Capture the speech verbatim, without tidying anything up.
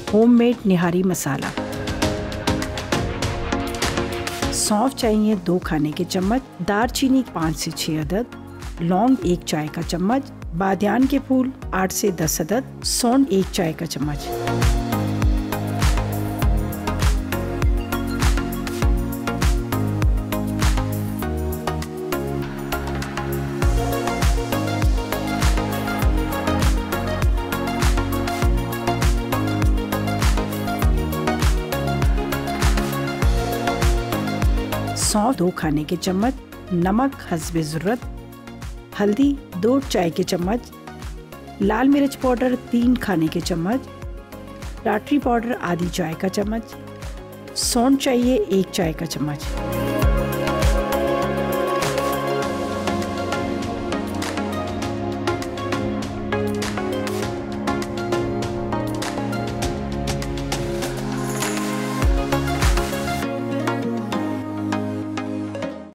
Homemade निहारी मसाला। सौंफ चाहिए दो खाने के चम्मच, दालचीनी पाँच से छः अदद, लौंग एक चाय का चम्मच, बादियान के फूल आठ से दस अदद, सौंठ एक चाय का चम्मच। सौंफ दो खाने के चम्मच, नमक हस्बे ज़रूरत, हल्दी दो चाय के चम्मच, लाल मिर्च पाउडर तीन खाने के चम्मच, टाटरी पाउडर आधी चाय का चम्मच, सौंठ चाहिए एक चाय का चम्मच।